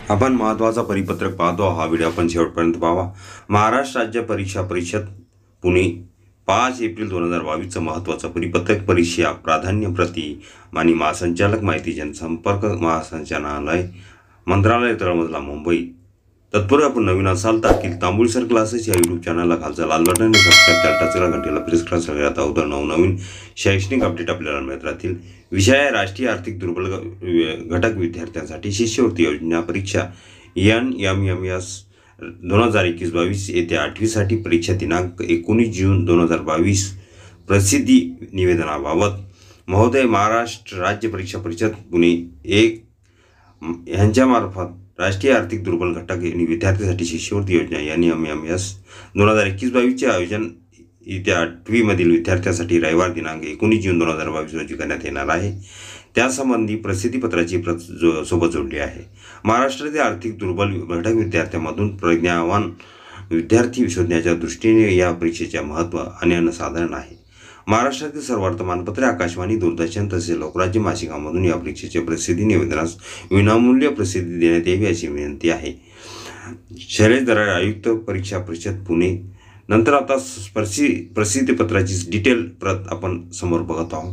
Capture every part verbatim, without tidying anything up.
आपण महत्त्वाचा परिपत्रक पाहतो. हा व्हिडिओ आपण शेवटपर्यंत पाहावा. महाराष्ट्र राज्य परीक्षा परिषद पुणे पाच एप्रिल दोन हजार बावीसचं महत्त्वाचं परिपत्रक. परीक्षा प्राधान्य प्रति माननीय महासंचालक माहिती जनसंपर्क महासंचालनालय मंत्रालय तळमजला मुंबई. तत्पूर्वी आपण नवीन असाल तर अखिल तांबुळसर क्लासेस या यूट्यूब चॅनलला खालचा लाल बटन सबस्क्राईब करा, टचला घंटेला प्रेस करा. सगळ्यात अगोदर नवनवीन शैक्षणिक अपडेट आपल्याला मिळत राहतील. विषय आहे राष्ट्रीय आर्थिक दुर्बल घटक विद्यार्थ्यांसाठी शिष्यवृत्ती योजना परीक्षा एन एम एम एस दोन हजार एकवीस बावीस येत्या आठवीसाठी परीक्षा दिनांक एकोणीस जून दोन हजार बावीस. प्रसिद्धी निवेदनाबाबत महोदय, महाराष्ट्र राज्य परीक्षा परिषद पुणे एक यांच्यामार्फत राष्ट्रीय आर्थिक दुर्बल घटक विद्यार्थ्यांसाठी शिष्यवृत्ती योजना एन एम एम एस दोन हजार एकवीस बावीसचे आयोजन येत्या आठवीमधील विद्यार्थ्यांसाठी रविवार दिनांक एकोणीस जून दोन हजार बावीस रोजी करण्यात येणार आहे. त्यासंबंधी प्रसिद्धीपत्राची प्रत जो सोबत जोडली आहे. महाराष्ट्रातील आर्थिक दुर्बल घटक विद्यार्थ्यांमधून प्रज्ञावान विद्यार्थी शोधण्याच्या दृष्टीने या परीक्षेचे महत्त्व अनन्यसाधारण आहे. महाराष्ट्रातील सर्व वर्तमानपत्रे, आकाशवाणी, दूरदर्शन तसेच लोकराज्य मासिकांमधून या परीक्षेचे प्रसिद्धी निवेदनास विनामूल्य प्रसिद्धी देण्यात यावी अशी विनंती आहे. शैलेश दराडे, आयुक्त परीक्षा परिषद पुणे. नंतर आता प्रसि प्रसिद्धीपत्राची डिटेल प्रत आपण समोर बघत आहोत.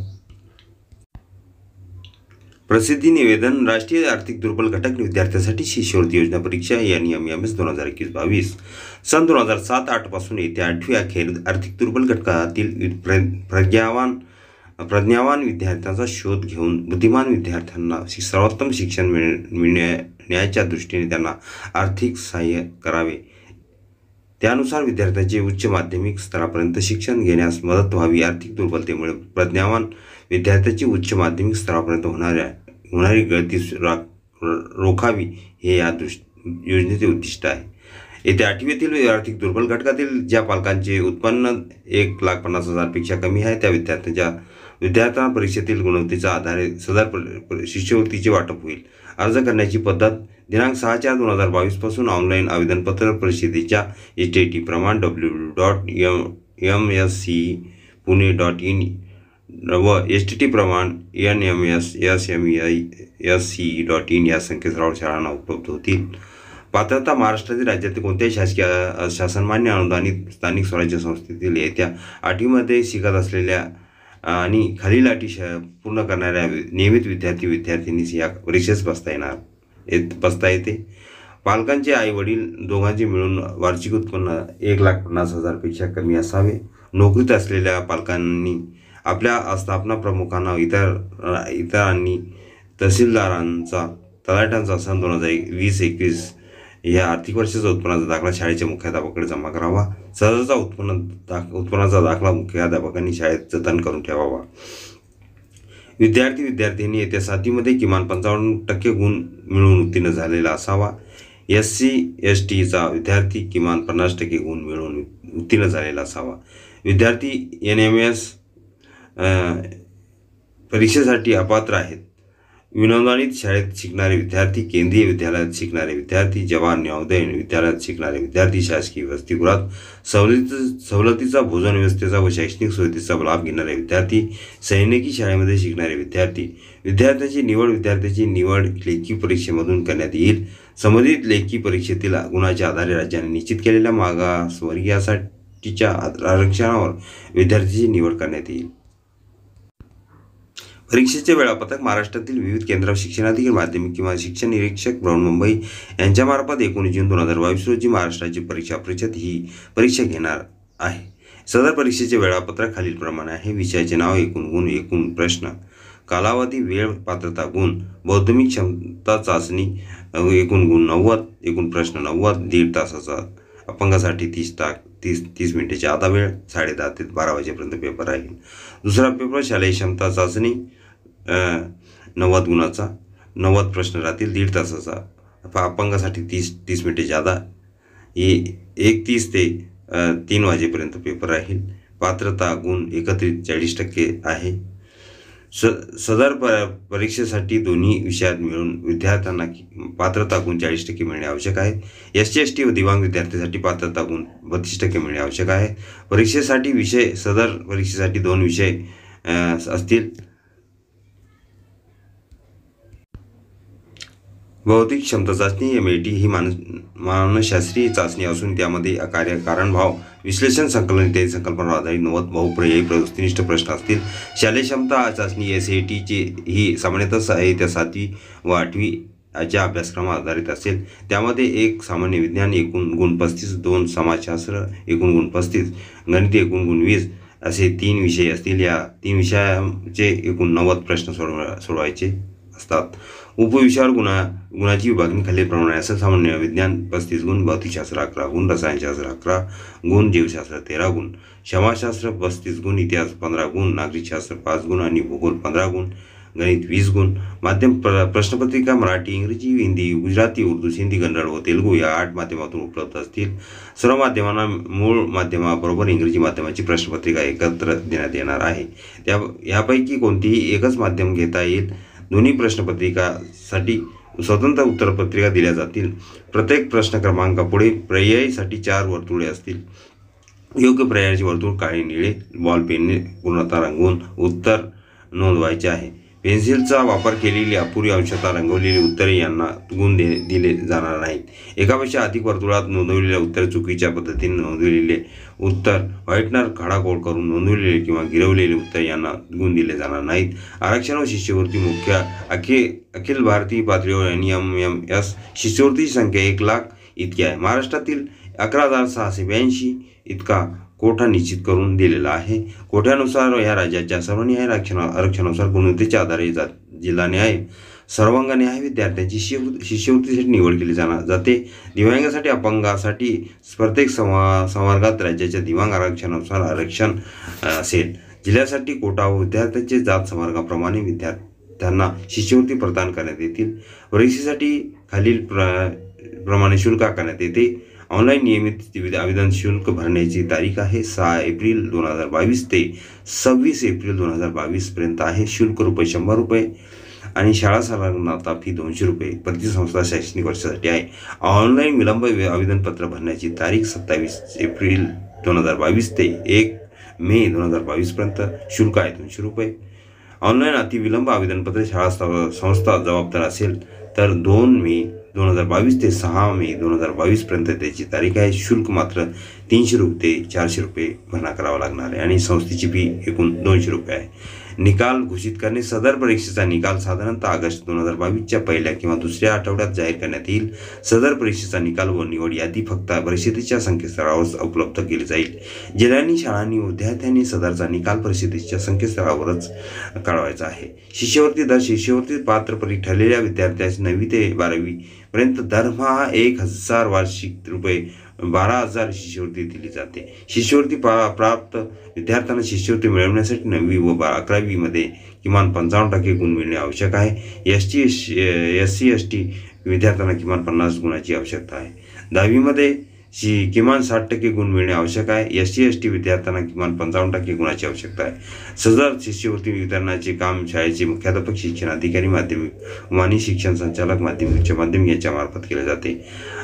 प्रसिद्धी निवेदन. राष्ट्रीय आर्थिक दुर्बल घटक विद्यार्थ्यांसाठी शिष्यवृत्ती योजना परीक्षा एन एम एम एस दोन हजार एकवीस बावीस सन दोन हजार सात आठ पासून येत्या आठवी अखेर आर्थिक दुर्बल घटकातील प्र प्रज्ञावान प्रज्ञावान विद्यार्थ्यांचा शोध घेऊन बुद्धिमान विद्यार्थ्यांना सर्वोत्तम शिक्षण मिळ मिळण्याच्या दृष्टीने त्यांना आर्थिक सहाय्य करावे. त्यानुसार विद्यार्थ्यांचे उच्च माध्यमिक स्तरापर्यंत शिक्षण घेण्यास मदत व्हावी. आर्थिक दुर्बलतेमुळे प्रज्ञावान विद्यार्थ्यांची उच्च माध्यमिक स्तरापर्यंत होणाऱ्या होणारी गळती रोखावी हे या दृष्टी योजनेचे उद्दिष्ट आहे. येत्या आठवीतील आर्थिक दुर्बल घटकातील ज्या पालकांचे उत्पन्न एक लाख पन्नास हजारपेक्षा कमी आहे त्या विद्यार्थ्यांच्या विद्यार्थ्यांना परीक्षेतील गुणवत्तेच्या आधारे सदर शिष्यवृत्तीचे वाटप होईल. अर्ज करण्याची पद्धत. दिनांक सहा चार दोन हजार बावीस पासून ऑनलाईन आवेदनपत्र परिषदेच्या एच टी टी प्रमाण W W dot M M S C Pune dot in व एच टी टी प्रमाण N M S S M I S C dot in या संकेतस्थळावर शाळांना उपलब्ध होतील. पात्रता. महाराष्ट्रातील राज्यातील कोणत्याही शासकीय शासनमान्य अनुदानित स्थानिक स्वराज्य संस्थेतील येत्या आठवीमध्ये शिकत असलेल्या आणि खालील अटी पूर्ण करणाऱ्या नियमित विद्यार्थी विद्यार्थिनीस या परीक्षेस बसता येणार येत बसता येते. पालकांचे आई वडील दोघांचे मिळून वार्षिक उत्पन्न एक लाख पन्नास हजारपेक्षा कमी असावे. नोकरीत असलेल्या पालकांनी आपल्या आस्थापना प्रमुखांना इतर इतरांनी तहसीलदारांचा तलाठ्यांचा सन दोन हजार वीस एकवीस या आर्थिक वर्षाचा उत्पन्नाचा दाखला शाळेच्या मुख्याध्यापकाकडे जमा करावा. सदरचा उत्पन्न दाख उत्पन्नाचा दाखला मुख्याध्यापकांनी शाळेत जतन करून ठेवावा. विद्यार्थी विद्यार्थिनी येत्या सातवीमध्ये किमान पंचावन्न टक्के गुण मिळवून उत्तीर्ण झालेला असावा. एस सी एस टीचा विद्यार्थी किमान पन्नास टक्के गुण मिळवून उत्तीर्ण झालेला असावा. विद्यार्थी एन एम एस परीक्षेसाठी अपात्र आहेत. विनोदानित शाळेत शिकणारे विद्यार्थी, केंद्रीय विद्यालयात शिकणारे विद्यार्थी, जवाहर नवोदय विद्यालयात शिकणारे विद्यार्थी, शासकीय वसतिगृहात सवलती सवलतीचा भोजन व्यवस्थेचा व शैक्षणिक सुविधेचा लाभ घेणारे विद्यार्थी, सैनिकी शाळेमध्ये शिकणारे विद्यार्थी. विद्यार्थ्यांची निवड. विद्यार्थ्यांची निवड लेखी परीक्षेमधून करण्यात येईल. संबंधित लेखी परीक्षेतील गुणाच्या आधारे राज्याने निश्चित केलेल्या मागासवर्गीयासाठीच्या आरक्षणावर विद्यार्थ्यांची निवड करण्यात येईल. परीक्षेचे वेळापत्रक. महाराष्ट्रातील विविध केंद्रावर शिक्षणाधिकारी माध्यमिक किंवा शिक्षण निरीक्षक बृहन्मुंबई यांच्यामार्फत एकोणीस जून दोन हजार बावीस रोजी महाराष्ट्राची परीक्षा परिषद ही परीक्षा घेणार आहे. सदर परीक्षेचे वेळापत्रक खालीलप्रमाणे आहे. विषयाचे नाव, एकूण गुण, एकूण प्रश्न, कालावधी, वेळ, पात्रता, गुण, बौद्धिक क्षमता चाचणी, एकूण गुण नव्वद, एकूण प्रश्न नव्वद, दीड तासाचा, अपंगासाठी तीस टाक तीस तीस मिनिटाची आधा वेळ, साडे दहा ते बारा वाजेपर्यंत पेपर राहील. दुसरा पेपर शालेय क्षमता चाचणी नव्वद गुणाचा, नव्वद प्रश्न राहतील, दीड तासाचा, अपंगासाठी तीस तीस मिनिटे जादा, हे एकतीस ते तीन वाजेपर्यंत पेपर राहील. पात्रता गुण एकत्रित चाळीस टक्के आहे. स सदर प परीक्षेसाठी दोन्ही विषयात मिळून विद्यार्थ्यांना पात्रता गुण चाळीस टक्के मिळणे आवश्यक आहे. एस टी एस टी व दिव्यांग विद्यार्थ्यांसाठी पात्रता गुण बत्तीस टक्के मिळणे आवश्यक आहे. परीक्षेसाठी विषय. सदर परीक्षेसाठी दोन विषय असतील. भौतिक क्षमता चाचणी एम ए टी ही मान मानसशास्त्रीय चाचणी असून त्यामध्ये कार्य कारणभाव विश्लेषण संकलन इत्यादी संकल्पनावर आधारित नव्वद बहुपर्यायी वस्तुनिष्ठ प्रश्न असतील. शालेय क्षमता चाचणी एस ए टीची ही सामान्यतः साहित्य सातवी व आठवी च्या अभ्यासक्रमावर आधारित असेल. त्यामध्ये एक सामान्य विज्ञान एकूण गुण पस्तीस, दोन समाजशास्त्र एकूण गुण पस्तीस, गणित एकूण गुण वीस असे तीन विषय असतील. या तीन विषयांचे एकूण नव्वद प्रश्न सोडवा सोडवायचे असतात. उपविषयावर गुणा गुणाची विभागणी खालीलप्रमाणे असेल. सामान्य विज्ञान पस्तीस गुण, भौतिकशास्त्र अकरा गुण, रसायनशास्त्र अकरा गुण, जीवशास्त्र तेरा गुण, समाजशास्त्र पस्तीस गुण, इतिहास पंधरा गुण, नागरिकशास्त्र पाच गुण आणि भूगोल पंधरा गुण, गणित वीस गुण. माध्यम प्र प्रश्नपत्रिका मराठी, इंग्रजी, हिंदी, गुजराती, उर्दू, सिंधी, कन्नड व तेलुगू या आठ माध्यमातून उपलब्ध असतील. सर्व माध्यमांना मूळ माध्यमाबरोबर इंग्रजी माध्यमाची प्रश्नपत्रिका एकत्र देण्यात येणार आहे. त्या यापैकी कोणतीही एकच माध्यम घेता येईल. दोन्ही प्रश्नपत्रिकासाठी स्वतंत्र उत्तरपत्रिका दिल्या जातील. प्रत्येक प्रश्न क्रमांकापुढे पर्यायीसाठी चार वर्तुळे असतील. योग्य पर्यायाचे वर्तुळ काळे निळे बॉल पेनने पूर्णतः रंगवून उत्तर नोंदवायचे आहे. पेन्सिलचा वापर केलेली अपुरी अंशतः रंगवलेली उत्तरे यांना गुण दे दिले जाणार नाहीत. एकापेक्षा अधिक वर्तुळात नोंदवलेल्या उत्तर चुकीच्या पद्धतीने नोंदवलेले उत्तर व्हाईटनर खडाकोड करून नोंदवलेले किंवा गिरवलेले उत्तर यांना गुण दिले जाणार नाहीत. आरक्षण व शिष्यवृत्ती मुख्य अखिल अखिल भारतीय पातळीवर एन एम एम एस शिष्यवृत्तीची संख्या एक लाख इतकी आहे. महाराष्ट्रातील अकरा हजार सहाशे ब्याऐंशी इतका कोठा निश्चित करून दिलेला आहे. कोठ्यानुसार या राज्याच्या सर्व न्याय आरक्षण आरक्षणानुसार गुणवत्तेच्या आधारे जात जिल्हा न्याय सर्वांग न्याय विद्यार्थ्यांची शिष्यवृत्ती शिष्यवृत्तीसाठी निवड केली जाणार जाते. दिव्यांगासाठी अपंगासाठी प्रत्येक संवा संवर्गात राज्याच्या दिव्यांग आरक्षणानुसार आरक्षण असेल. जिल्ह्यासाठी कोटा व विद्यार्थ्यांचे जात संवर्गाप्रमाणे विद्यार्थ्यांना शिष्यवृत्ती प्रदान करण्यात येतील. परीक्षेसाठी खालील प्र प्रमाणे शुल्क आकारण्यात येते. ऑनलाईन नियमित आवेदन शुल्क भरण्याची तारीख आहे सहा एप्रिल दोन हजार बावीस ते सव्वीस एप्रिल दोन हजार बावीस पर्यंत आहे. शुल्क रुपये शंभर रुपये आणि शाळा संलग्नता फी दोनशे रुपये प्रति संस्था शैक्षणिक वर्षासाठी आहे. ऑनलाईन विलंब आवेदनपत्र भरण्याची तारीख सत्तावीस एप्रिल दोन हजार बावीस ते एक मे दोन हजार बावीस पर्यंत. शुल्क आहे दोनशे रुपये. ऑनलाईन अतिविलंब आवेदनपत्र शाळा संस्था जबाबदार असेल तर दोन मे दोन हजार बावीस ते सहा मे दोन हजार बावीस पर्यंत त्याची तारीख आहे. शुल्क मात्र तीनशे रुपये ते चारशे रुपये भरणा करावा लागणार आहे आणि संस्थेची फी एकूण दोनशे रुपये आहे. निकाल घोषित करणे. सदर परीक्षेचा निकाल साधारणतः ऑगस्ट दोन हजार बावीसच्या पहिल्या किंवा दुसऱ्या आठवड्यात जाहीर करण्यात येईल. सदर परीक्षेचा निकाल व निवड यादी फक्त परिषदेच्या संकेतस्थळावर उपलब्ध केली जाईल. जिल्ह्यांनी, शाळांनी व विद्यार्थ्यांनी सदरचा निकाल परिषदेच्या संकेतस्थळावरच कळवायचा आहे. शिष्यवृत्ती दर. शिष्यवृत्ती पात्र परी ठरलेल्या विद्यार्थ्यांस नववी ते बारावी पर्यंत दरमहा एक हजार वार्षिक रुपये बारा हजार शिष्यवृत्ती दिली जाते. शिष्यवृत्ती पा प्राप्त विद्यार्थ्यांना शिष्यवृत्ती मिळवण्यासाठी नववी व बा अकरावीमध्ये किमान पंचावन्न टक्के गुण मिळणे आवश्यक आहे. S T S C S T विद्यार्थ्यांना किमान पन्नास गुणाची आवश्यकता आहे. दहावीमध्ये शि किमान साठ टक्के गुण मिळणे आवश्यक आहे. एस सी एस टी विद्यार्थ्यांना किमान पंचावन्न टक्के गुणाची आवश्यकता आहे. सदर शिष्यवृत्ती वितरणाचे काम शाळेचे मुख्याध्यापक, शिक्षण अधिकारी, माध्यमिक मानी शिक्षण संचालक, माध्यमिक उच्च माध्यमिक यांच्या मार्फत केले जाते.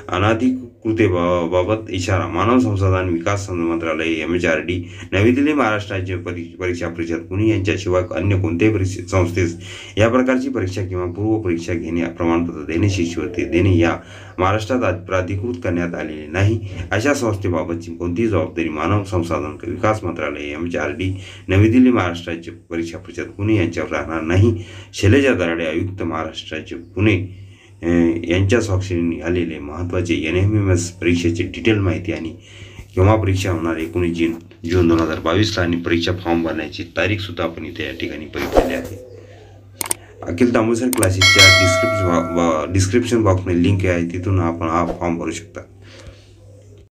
अनाधिकृतेबाबत इशारा. मानव संसाधन विकास मंत्रालय एम एच आर डी, नवी दिल्ली, महाराष्ट्र राज्य परीक्षा परिषद पुणे यांच्याशिवाय अन्य कोणत्याही परीक्षा संस्थेस या प्रकारची परीक्षा किंवा पूर्व परीक्षा घेणे, प्रमाणपत्र देणे, शिष्यवृत्ती देणे या महाराष्ट्रात प्राधिकृत करण्यात आलेले नाही. अशा संस्थेबाबतची कोणतीही जबाबदारी मानव संसाधन विकास मंत्रालय एम एच आर डी, नवी दिल्ली, महाराष्ट्र राज्य परीक्षा परिषद पुणे यांच्यावर राहणार नाही. शैलजा दराडे, आयुक्त, महाराष्ट्र राज्य पुणे यांच्या स्वाक्षरीने निघालेले महत्त्वाचे एन एम एम एस परीक्षेची डिटेल माहिती आणि केव्हा परीक्षा होणार एकोणीस जून जून दोन हजार बावीसला आणि परीक्षा फॉर्म भरण्याची तारीखसुद्धा आपण इथे या ठिकाणी बघितलेली आहे. अखिल तांबुळसर क्लासेसच्या डिस्क्रिप्शन डिस्क्रिप्शन बॉक्समध्ये लिंक आहे, तिथून आपण हा फॉर्म भरू शकता.